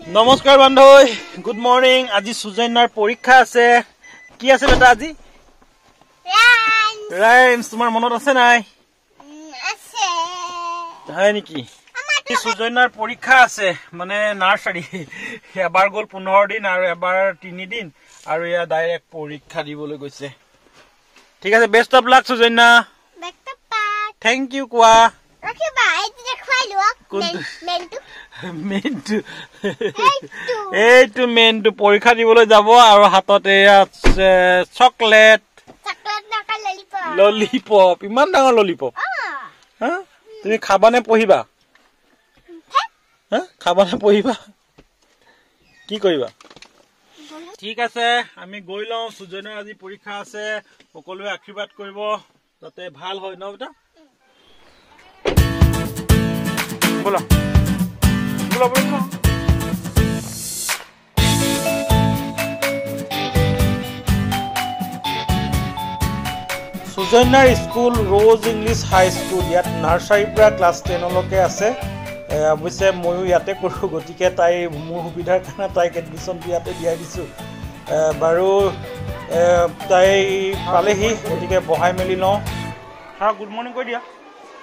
নমস্কাৰ বান্ধৱী, good morning. আজি সুজন্যাৰ পৰীক্ষা আছে। কি আছে বেটা আজি? ৰাইমছ। তোমাৰ মনত আছে নাই? আছে। হয় নেকি? সুজন্যাৰ পৰীক্ষা আছে, মানে নাৰ্চাৰী। এবাৰ গ'ল 15 দিন আৰু এবাৰ 3 দিন, আৰু এয়া ডাইৰেক্ট পৰীক্ষা দিবলৈ গৈছে। ঠিক আছে, best of luck Sujanya. Thank you কোৱা। এইটো মেইনটো পৰীক্ষা দিবলৈ যাব, আৰু হাতত এয়া চকলেট ললিপপ। ইমান ডাঙৰ ললিপপ। তুমি খাবা নে পঢ়িবা? খাবা নে পঢ়িবা? কি কৰিবা? ঠিক আছে, আমি গৈ লওঁ। সুজন্যাৰ আজি পৰীক্ষা আছে, সকলোৱে আশীৰ্বাদ কৰিব যাতে ভাল হয় ন বেটা? ব'লা ব'লা ব'লা। সুজন্যাৰ school Rose English high school. ইয়াত নাৰ্চাৰীৰ পৰা ক্লাছ 10লৈকে আছে। অৱশ্যে ময়ো ইয়াতে কৰোঁ, গতিকে তাই মোৰ সুবিধাৰ কাৰণে তাইক এডমিশ্যনটো ইয়াতে দিয়াই দিছোঁ। বাৰু তাই পালেহি, গতিকে বহাই মেলি লওঁ। গুড মৰ্ণিং কৈ দিয়া।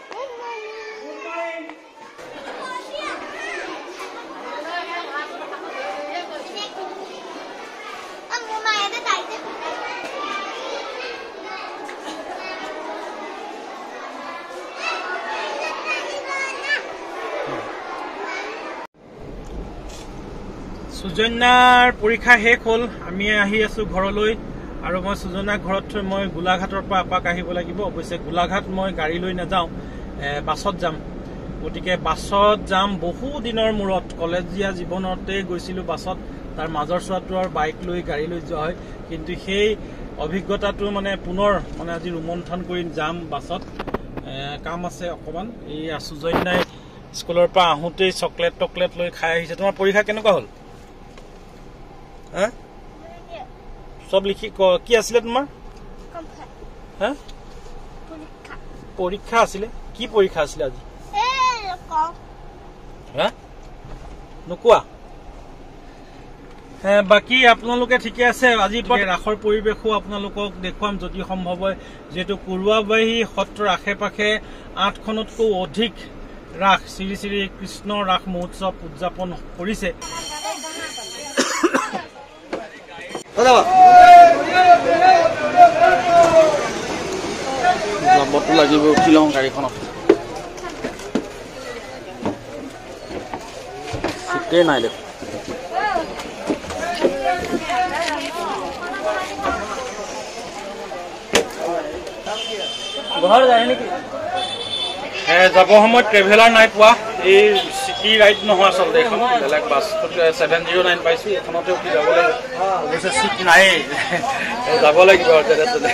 সুজন্যাৰ পৰীক্ষা শেষ হ'ল। আমি আহি আছোঁ ঘৰলৈ, আৰু মই সুজন্যাক ঘৰত থৈ মই গোলাঘাটৰ পৰা এপাক আহিব লাগিব। অৱশ্যে গোলাঘাট মই গাড়ী লৈ নাযাওঁ, বাছত যাম। গতিকে বাছত যাম। বহু দিনৰ মূৰত কলেজীয়া জীৱনতে গৈছিলোঁ বাছত। তাৰ মাজৰ চোৱাটো আৰু বাইক লৈ গাড়ী লৈ যোৱা হয়, কিন্তু সেই অভিজ্ঞতাটো মানে পুনৰ আজি ৰোমন্থন কৰি যাম বাছত। কাম আছে অকণমান। এই সুজন্যাই স্কুলৰ পৰা আহোঁতেই চকলেট টকলেট লৈ খাই আহিছে। তোমাৰ পৰীক্ষা কেনেকুৱা হ'ল? সব লিখি কি আছিলে তোমাৰ? পৰীক্ষা আছিলে। কি পৰীক্ষা আছিলে আজি? নোকোৱা? বাকী আপোনালোকে ঠিকে আছে? আজি ৰাসৰ পৰিৱেশো আপোনালোকক দেখুৱাম যদি সম্ভৱ হয়, যিহেতু কৰুৱাবাহী সত্ৰৰ আশে পাশে 8খনতকৈ অধিক ৰাস, শ্ৰী শ্ৰী কৃষ্ণ ৰাস মহোৎসৱ উদযাপন কৰিছে। যাবতো লাগিব, উঠি লওঁ গাড়ীখনত। চিটেই নাই দেখোন। ঘৰ যায় নেকি? যাব সময়ত ট্ৰেভেলাৰ নাই পোৱা। এই চিটি ৰাইড নহয় আচলতে, এইখন বেলেগ বাছ 709 পাইছোঁ। এইখনতে উঠি যাব লাগিব। অৱশ্যে চিট নায়েই, যাব লাগিব আৰু যেনে তেনে।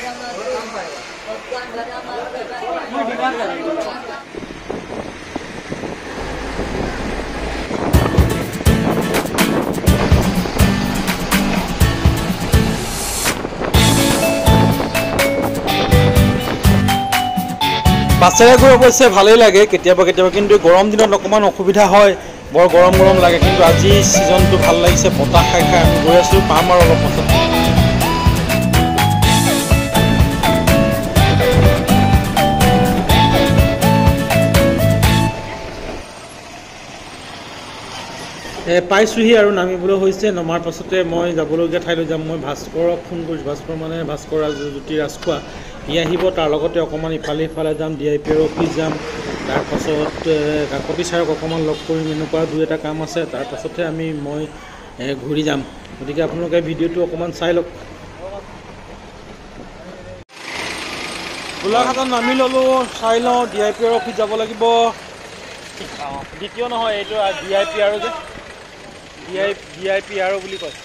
বাছেৰে গৈ অৱশ্যে ভালেই লাগে কেতিয়াবা কেতিয়াবা, কিন্তু গৰম দিনত অকণমান অসুবিধা হয়। বৰ গৰম গৰম লাগে, কিন্তু আজি ছিজনটো ভাল লাগিছে। বতাহ খাই খাই আমি গৈ আছোঁ। পাম আৰু অলপ পাছত। পাইছোঁহি আৰু নামিবলৈ হৈছে। নমাৰ পাছতে মই যাবলগীয়া ঠাইলৈ যাম। মই ভাস্কৰক ফোন কৰিছোঁ। ভাস্কৰ জ্যোতি ৰাজখোৱা। ই আহিব, তাৰ লগতে অকণমান ইফালে যাম। DIPৰ অফিচ যাম। তাৰপাছত কাকতি ছাৰক অকণমান লগ কৰিম। এনেকুৱা 2-এটা কাম আছে। তাৰপাছতহে মই ঘূৰি যাম। গতিকে আপোনালোকে ভিডিঅ'টো অকণমান চাই লওক। গোলাঘাটত নামি ল'লোঁ। চাই লওঁ, DIPৰ অফিচ যাব লাগিব। দ্বিতীয় নহয়, এইটো DIPR যে DIPR বুলি কয়।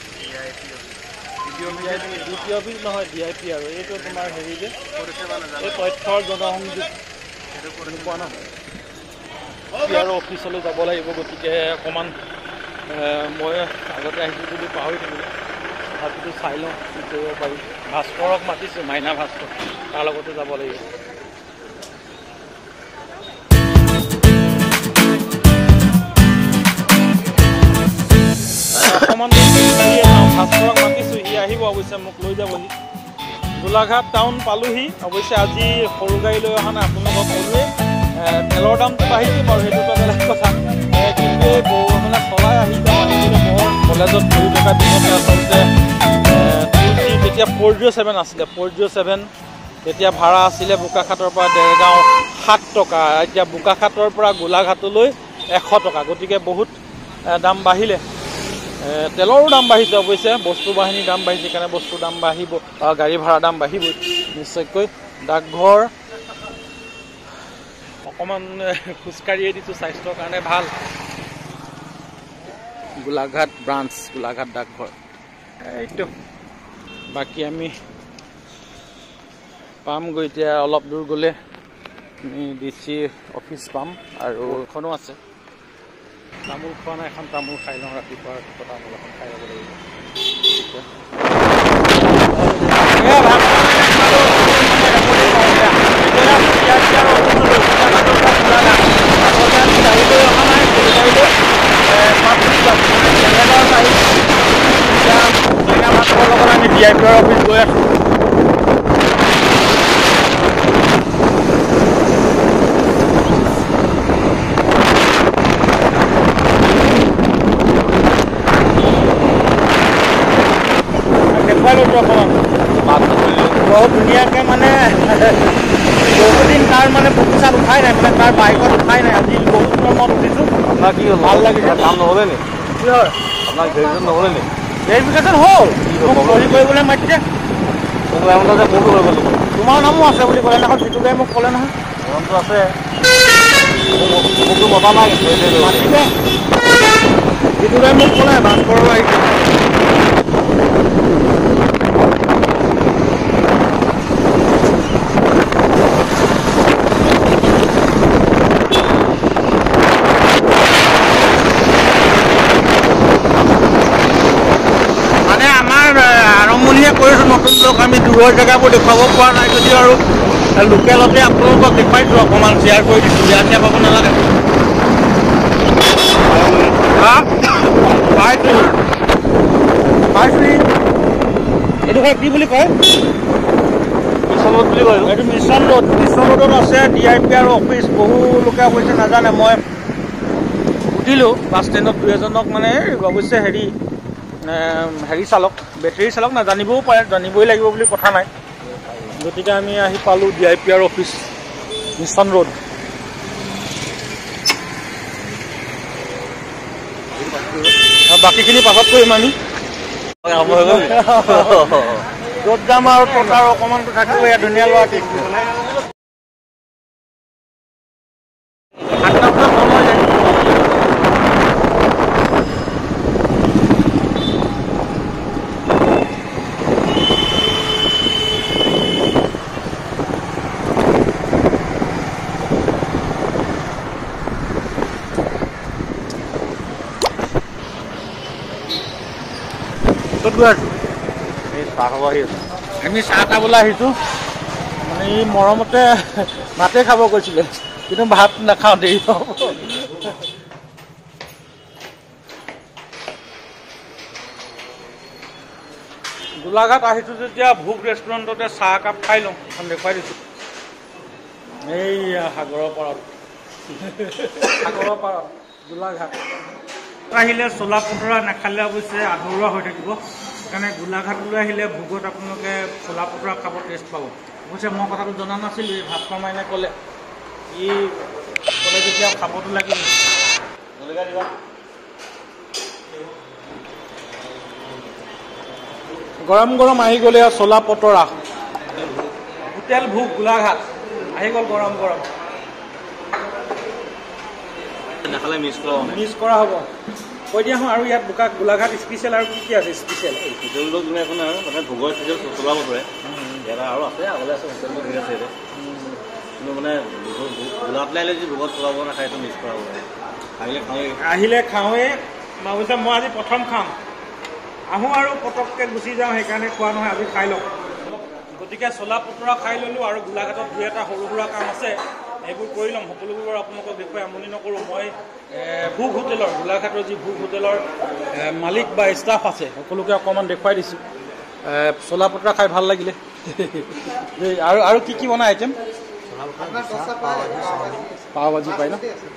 দ্বিতীয় অফিচ নহয়, DIPR। এইটো তোমাৰ হেৰি যে এই তথ্যৰ জনসংযোগ পোৱা ন, DIPR অফিচলৈ যাব লাগিব। গতিকে অকণমান মই আগতে আহিছোঁ যদি পাহৰি থাকিলোঁ, তথাপিতো চাই লওঁ কি কৰিব পাৰি। ভাস্কৰক মাতিছোঁ, মাইনা ভাস্কৰ, তাৰ লগতে যাব লাগিব। অৱশ্যে মোক লৈ যাবহি। গোলাঘাট টাউন পালোহি। অৱশ্যে আজি সৰু গাড়ী লৈ অহা নাই, আপোনালোকক ক'লোৱে তেলৰ দামটো বাঢ়িছে বাৰু, সেইটোতো বেলেগ কথা, কিন্তু মানে চলাই আহিছে মানুহখিনি বৰ কলেজত পঢ়ি থকা দিনতে আচলতে তেতিয়া 407 আছিলে, 407 তেতিয়া ভাড়া আছিলে বোকাখাটৰ পৰা দেৰগাঁও 7 টকা, এতিয়া বোকাখাটৰ পৰা গোলাঘাটলৈ 100 টকা, গতিকে বহুত দাম বাঢ়িলে। তেলৰো দাম বাঢ়িছে অৱশ্যে, বস্তু বাহিনীৰ দাম বাঢ়িছে, সেইকাৰণে বস্তুৰ দাম বাঢ়িব, গাড়ী ভাড়া দাম বাঢ়িবই নিশ্চয়কৈ। ডাকঘৰ অকণমান খোজকাঢ়িয়ে দিছোঁ, স্বাস্থ্যৰ কাৰণে ভাল। গোলাঘাট ব্ৰাঞ্চ, গোলাঘাট ডাকঘৰ এইটো। বাকী আমি পামগৈ এতিয়া, অলপ দূৰ গ'লে আমি DC অফিচ পাম, আৰু এখনো আছে। তামোল খোৱা নাই, এখন তামোল খাই লওঁ, ৰাতিপুৱা ৰাতিপুৱা তামোল এখন খাই ল'ব লাগিব। আমি DIPR অফিচ গৈ আছোঁ। বহুত ধুনীয়াকৈ মানে বহুদিন তাৰ মানে প্ৰতিচাত উঠাই নাই, মানে তাৰ বাইকত উঠাই নাই, আজি বহুত দিনৰ মত উঠিছোঁ। আপোনাৰ কি হ'ল, ভাল লাগিছে? কাম নহ'লে নি? কি হয় আপোনাৰ ভেৰিফিকেশ্যন নহ'লে নি? ভেৰিফিকেশ্যন হ'ল, মোক কৰিবলৈ মাতিছে। তোমাৰ নামো আছে বুলি ক'লে নহয়, যিটো গাড়ী মোক ক'লে নহয়, নামটো আছে, মোকতো মতা নাই, মাতিলে যিটো গাড়ী মোক ক'লে ভাস্কৰৰ আহিছে। কৰিছোঁ নতুন লোক, আমি দূৰৰ জেগাবোৰ দেখুৱাব পৰা নাই যদিও আৰু লোকেলতে আপোনালোকক দেখুৱাইছোঁ, অকণমান শ্বেয়াৰ কৰি দিছোঁ, বেয়া চেয়া পাব নালাগে। এইটো কি বুলি কয়? মিছন ৰোড বুলি কয়। এইটো মিছন ৰোড, মিছন ৰোডত আছে DIPR অফিচ। বহু লোকে অৱশ্যে নাজানে, মই সুধিলোঁ বাছ ষ্টেণ্ডত দুই এজনক, মানে অৱশ্যে হেৰি চালক, বেটেৰী চালক নাজানিবও পাৰে, জানিবই লাগিব বুলি কথা নাই। গতিকে আমি আহি পালোঁ DIPR অফিচ, মিছন ৰোড। বাকীখিনি পাছত কৰিম আমি, য'ত যাম আৰু তত আৰু অকণমানটো থাকিব। ইয়াত ধুনীয়া ল'ৰা আমি চাহ খাবলৈ আহিছোঁ। মানে ই মৰমতে ভাতে খাব কৈছিলে, কিন্তু ভাত নাখাওঁ, দেৰি হ'ব। গোলাঘাট আহিছোঁ যেতিয়া ভোগ ৰেষ্টুৰেণ্টতে চাহ একাপ খাই লওঁ, এখন দেখুৱাই দিছোঁ। এইয়া সাগৰৰ পাৰত, সাগৰৰ পাৰত গোলাঘাট আহিলে চোলা পতৰা নাখালে অৱশ্যে আধৰুৱা হৈ থাকিব। সেইকাৰণে গোলাঘাটলৈ আহিলে ভোগত আপোনালোকে চোলা পতৰা খাব, টেষ্ট পাব। অৱশ্যে মই কথাটো জনা নাছিলোঁ, এই ভাস্কৰ মাইনে ক'লে, ই ক'লে যেতিয়া খাবতো লাগিব। গৰম গৰম আহি গ'লে চোলা পতৰা, হোটেল ভোগ গোলাঘাট আহি গ'ল গৰম গৰম। নাখালে মিছ কৰা হ'ব। কৈ দিয়া হওঁ আৰু ইয়াত গোলাঘাট স্পেচিয়েল আৰু কি আছে? স্পেচিয়েল হোটেলটো তুমি একো নাই, মানে ভোগৰ স্পেচিয়েল চোলা পতৰাই ইয়াত আৰু আছে, আগলৈ আছে, হোটেলটো ঠিক আছে। কিন্তু মানে গোলাঘাটলৈ আহিলে যদি ভোগত চলাব নাখায়, এইটো মিছ কৰা হ'ব। আহিলে খাওঁৱেই, অৱশ্যে মই আজি প্ৰথম খাম। আহোঁ আৰু পটককৈ গুচি যাওঁ, সেইকাৰণে খোৱা নহয়, আজি খাই লওঁ। গতিকে চোলা পতৰা খাই ল'লোঁ, আৰু গোলাঘাটত দুই এটা সৰু সুৰা কাম আছে, এইবোৰ কৰি ল'ম। সকলোবোৰ বাৰু আপোনালোকক দেখুৱাই আমনি নকৰোঁ। মই ভোগ হোটেলৰ, গোলাঘাটৰ যি ভোগ হোটেলৰ মালিক বা ষ্টাফ আছে, সকলোকে অকণমান দেখুৱাই দিছোঁ। চোলা পটৰা খাই ভাল লাগিলে আৰু কি বনাই আইটেম পাও ভাজি পাই ন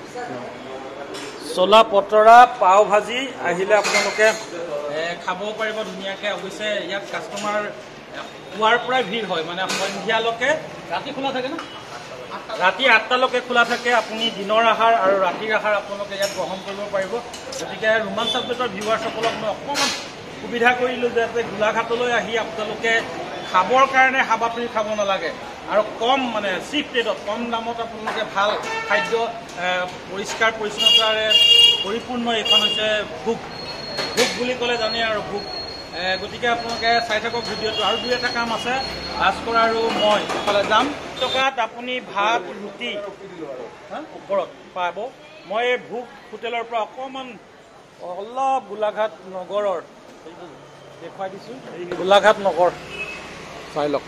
চোলা পটৰা পাও ভাজি আহিলে আপোনালোকে খাব পাৰিব ধুনীয়াকৈ অৱশ্যে ইয়াত কাষ্টমাৰ পুৱাৰ পৰাই ভিৰ হয় মানে সন্ধিয়ালৈকে ৰাতি খোলা থাকে ন ৰাতি 8টালৈকে খোলা থাকে আপুনি দিনৰ আহাৰ আৰু ৰাতিৰ আহাৰ আপোনালোকে ইয়াত গ্ৰহণ কৰিব পাৰিব গতিকে ৰোমাঞ্চ আপডেটৰ ভিউৱাৰ্ছসকলক মই অকণমান সুবিধা কৰিলোঁ যাতে গোলাঘাটলৈ আহি আপোনালোকে খাবৰ কাৰণে হাবাথুৰি খাব নালাগে আৰু কম মানে চিপ ৰেটত কম দামত আপোনালোকে ভাল খাদ্য পৰিষ্কাৰ পৰিচ্ছন্নতাৰে পৰিপূৰ্ণ এইখন হৈছে ভোগ বুলি ক'লে জানে আৰু ভোগ গতিকে আপোনালোকে চাই থাকক ভিডিঅ'টো আৰু 2-এটা কাম আছে ভাস্কৰ আৰু মই এইফালে যাম টকাত আপুনি ভাত ৰুটি ওপৰত পাব মই এই ভোগ হোটেলৰ পৰা অকণমান অলপ গোলাঘাট নগৰৰ দেখুৱাই দিছোঁ গোলাঘাট নগৰ চাই লওক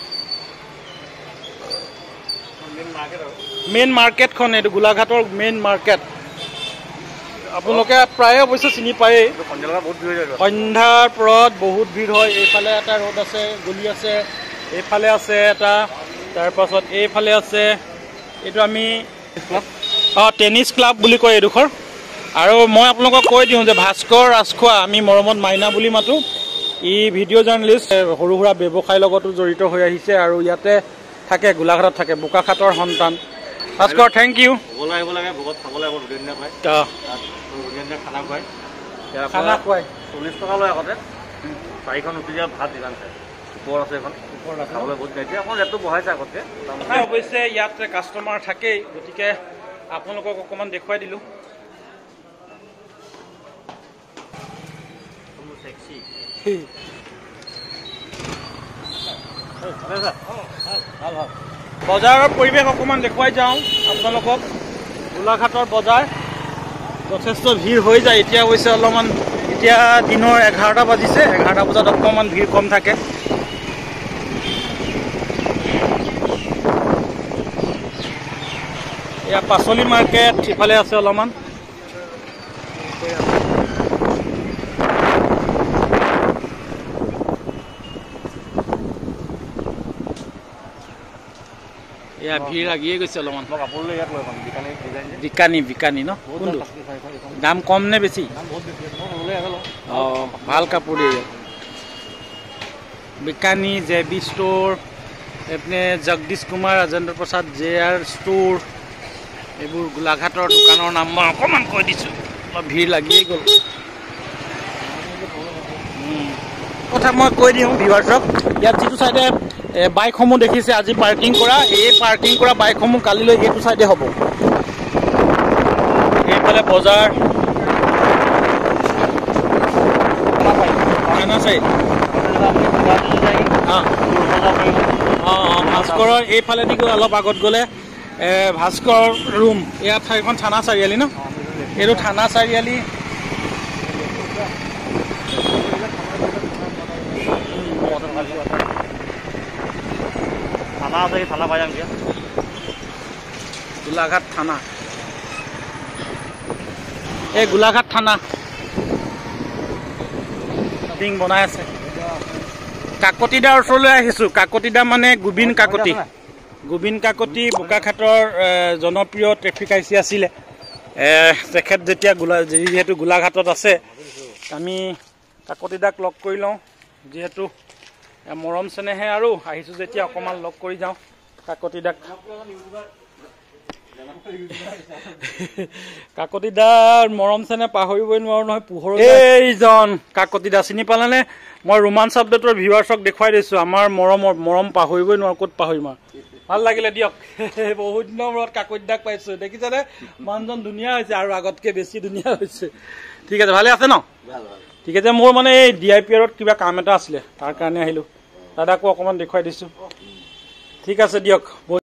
মেইন মাৰ্কেটখন এইটো গোলাঘাটৰ মেইন মাৰ্কেট আপোনালোকে প্ৰায়ে অৱশ্যে চিনি পায়েই সন্ধ্যাৰ পৰত বহুত ভিৰ হয় এইফালে এটা ৰোড আছে গলি আছে এইফালে আছে এটা তাৰপাছত এইফালে আছে এইটো আমি টেনিছ ক্লাব বুলি কয় এইডোখৰ আৰু মই আপোনালোকক কৈ দিওঁ যে ভাস্কৰ ৰাজখোৱা আমি মৰমত মাইনা বুলি মাতোঁ ই ভিডিঅ' জাৰ্নেলিষ্ট সৰু সুৰা ব্যৱসায়ৰ লগতো জড়িত হৈ আহিছে আৰু ইয়াতে থাকে গোলাঘাটত থাকে বোকাখাটৰ সন্তান ভাস্কৰ থেংক ইউ খানা খুৱাই 40 টকা লয় আগতে 4খন উঠি দিয়া ভাত দিগান খায় ওপৰ আছে এখন খাবলৈ বহুত এতিয়া এখন ৰেটটো বঢ়াইছে আগতকৈ অৱশ্যে ইয়াত কাষ্টমাৰ থাকেই গতিকে আপোনালোকক অকণমান দেখুৱাই দিলোঁ বজাৰৰ পৰিৱেশ অকণমান দেখুৱাই যাওঁ আপোনালোকক গোলাঘাটৰ বজাৰ যথেষ্ট ভিৰ হৈ যায় এতিয়া অৱশ্যে অলপমান এতিয়া দিনৰ 11টা বাজিছে 11টা বজাত অকণমান ভিৰ কম থাকে এয়া পাচলি মাৰ্কেট ইফালে আছে অলপমান এয়া ভিৰ লাগিয়ে গৈছে অলপমান বিকানী ন কোনটো দাম কম নে বেছি অঁ ভাল কাপোৰ দিয়ে বিকানী জেবি ষ্ট'ৰ এইপিনে জগদীশ কুমাৰ ৰাজেন্দ্ৰ প্ৰসাদ JR ষ্ট'ৰ এইবোৰ গোলাঘাটৰ দোকানৰ নাম মই অকণমান কৈ দিছোঁ অলপ ভিৰ লাগিয়ে গ'ল কথা মই কৈ দিওঁ ভিউৱাৰ্ছক ইয়াত যিটো চাইডে বাইকসমূহ দেখিছে আজি পাৰ্কিং কৰা এই পাৰ্কিং কৰা বাইকসমূহ কালিলৈ এইটো চাইডে হ'ব এইফালে বজাৰ থানা চাইড ভাস্কৰৰ এইফালেদি গৈ অলপ আগত গ'লে ভাস্কৰ ৰুম ইয়াত ঠাইখন থানা চাৰিআলি ন এইটো থানা চাৰিআলি থানা আছে থানা পাই যাম এতিয়া গোলাঘাট থানা এই গোলাঘাট থানা বিং বনাই আছে কাকতিদাৰ ওচৰলৈ আহিছোঁ কাকতিদা মানে গোবিন কাকতি বোকাখাটৰ জনপ্ৰিয় ট্ৰেফিক আইচি আছিলে তেখেত যেতিয়া যিহেতু গোলাঘাটত আছে আমি কাকতিদাক লগ কৰি লওঁ যিহেতু মৰম চেনেহে আৰু আহিছোঁ যেতিয়া অকণমান লগ কৰি যাওঁ কাকতিদাক কাকতিদাৰ মৰম চেনেহ পাহৰিবই নোৱাৰো নহয় পোহৰ এইজন কাকতিদা চিনি পালেনে মই ৰোমাঞ্চ আপডেটৰ ভিউৱাৰ্ছক দেখুৱাই দিছোঁ আমাৰ মৰম পাহৰিবই নোৱাৰো ক'ত পাহৰিম আৰু ভাল লাগিলে দিয়ক বহুত দিনৰ মূৰত কাকতিদাক পাইছোঁ দেখিছেনে মানুহজন ধুনীয়া হৈছে আৰু আগতকৈ বেছি ধুনীয়া হৈছে ঠিক আছে ভালে আছে ন ঠিক আছে মোৰ মানে এই DIPRত কিবা কাম এটা আছিলে তাৰ কাৰণে আহিলোঁ দাদাকো অকণমান দেখুৱাই দিছোঁ ঠিক আছে দিয়ক